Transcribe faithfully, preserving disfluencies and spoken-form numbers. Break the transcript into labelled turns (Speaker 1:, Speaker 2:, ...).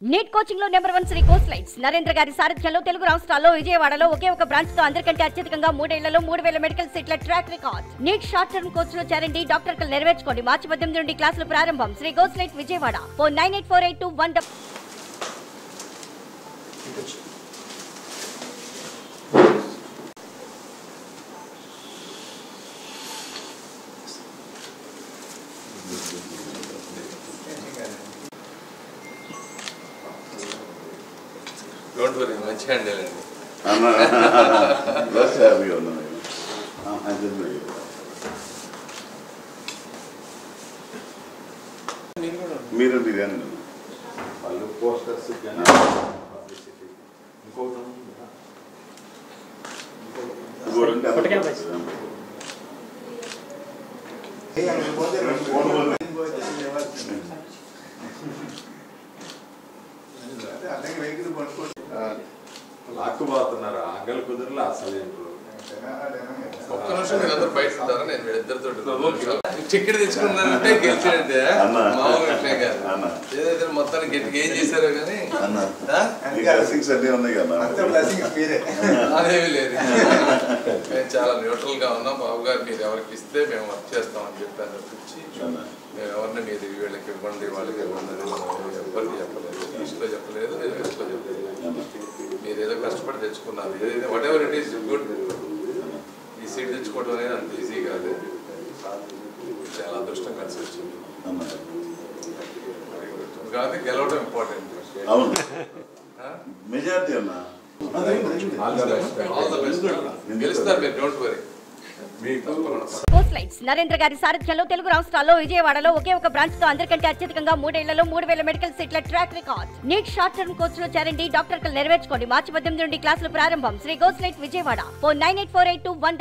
Speaker 1: Neat coaching లో number one Sri course lights Narendra garu సారథ్యంలో తెలుగు రాష్ట్రాల్లో విజయవాడలో ఒకే ఒక బ్రాంచ్ తో అందరికంటే అత్యధికంగా మూడేళ్లలో మూడు వేల మెడికల్ సీట్ల track record. NEET short term course లో చేరండి, డాక్టర్ కలు నెరవేర్చుకోండి. మార్చి పద్దెనిమిది నుండి క్లాసులు ప్రారంభం. Sri course light Vijayawada. Phone nine eight four eight two one.
Speaker 2: Don't worry, much handle it.
Speaker 3: I'm less happy on the way. I didn't know you. మీరు బిర్యానీ వాళ్ళు posters
Speaker 2: లాక్కుపోతున్నారు ఆగలు కుదరలే అసలు ఒక్క నిమిషం మీరు అందరూ బయట ఉంటారా? నేను వీళ్ళిద్దరితో చిక్కడి తెచ్చుకున్నానంటే గెలిచాడంటే మామూలుగా కాదు. ఏదైతే మొత్తానికి గట్టిగా ఏం చేశారో కానీ అదేమి లేదు. మేము చాలా న్యూట్రల్ గా ఉన్నాం. బాబు గారు మీరు ఎవరికి ఇస్తే మేము వర్క్ చేస్తామని చెప్పాను తప్పించి మేము ఎవరిని మీరు వీళ్ళకి ఇవ్వండి వాళ్ళకి ఇవ్వండి ఎవరికి చెప్పలేదు. ఈస్ట్లో చెప్పలేదు, వెస్ట్లో చెప్పలేదు. మీరు ఏదో కష్టపడి తెచ్చుకున్నారు. ఏదైతే whatever it is good. ఈ సీట్ తెచ్చుకోవడం అనేది అంత ఈజీ కాదు. చాలా అదృష్టం కలిసి వచ్చింది కాబట్టి గెలవడం ఇంపార్టెంట్.
Speaker 3: అవును మెజారిటీ అన్నా
Speaker 2: ఆల్ ద బెస్ట్. గెలుస్తారు మీరు, don't worry.
Speaker 1: Course lights Narendra garu సారథ్యంలో తెలుగు రాష్ట్రాల్లో విజయవాడలో ఒకే ఒక బ్రాంచ్ తో అందరికంటే అత్యధికంగా మూడేళ్లలో మూడు వేల మెడికల్ సీట్ల track record. NEET short term course లో చేరండి, డాక్టర్ కలు నెరవేర్చుకోండి. మార్చి పద్దెనిమిది నుండి క్లాసులు ప్రారంభం. Sri course light Vijayawada. Phone nine eight four eight two one.